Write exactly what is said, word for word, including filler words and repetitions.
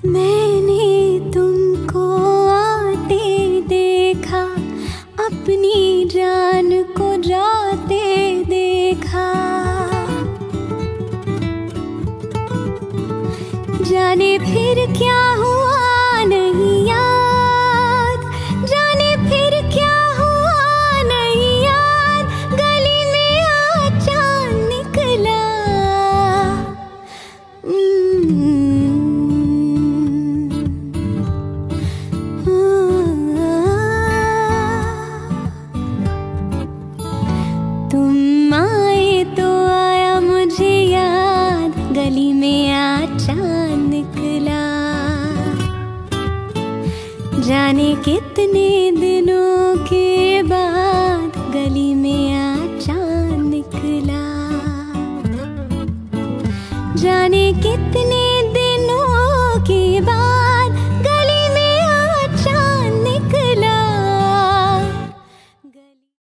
मैंने तुमको आते देखा, अपनी जान को जाते देखा। जाने फिर क्या हुआ नहीं याद, जाने फिर क्या हुआ नहीं याद, गली में अचानक निकला। तुम आए तो आया मुझे याद, गली में अचानक निकला। जाने कितने दिनों के बाद